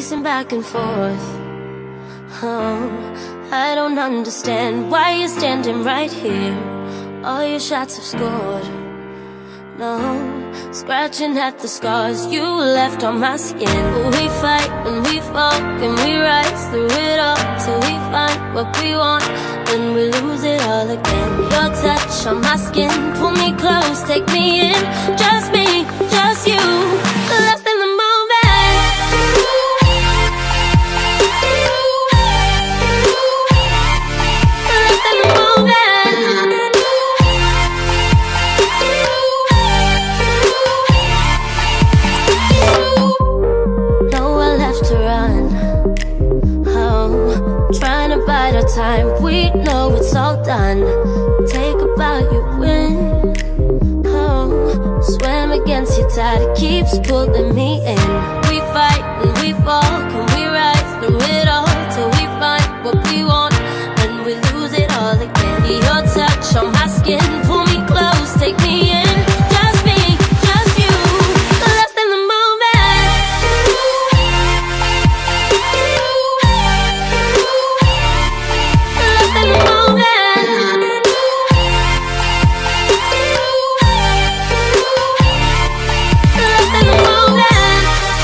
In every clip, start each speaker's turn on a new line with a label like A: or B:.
A: pacing back and forth. Oh, I don't understand why you're standing right here. All your shots have scored. No, scratching at the scars you left on my skin. But we fight and we fall and we rise through it all till we find what we want, then we lose it all again. Your touch on my skin, pull me close, take me in. Just me, just you, lost in the moment. Lost in the moment. Nowhere left to run. Oh, trying to bide our time, we know it's all done. Take a bow, you win. Oh, swim against your tide, it keeps pulling me in. We fight and we fall, can we rise through it all till we find what we want, and we lose it all again. Your touch on my skin, pull me close, take me in. Just me, just you, lost in the moment. Lost in the moment. Lost in the moment.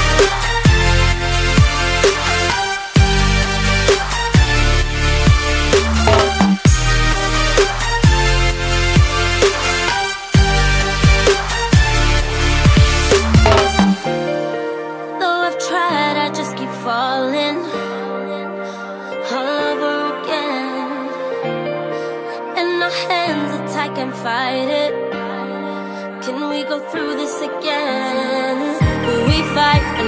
A: Though I've tried, I just keep falling all over again. And our hands are tight, can't fight it. Can we go through this again? Will we fight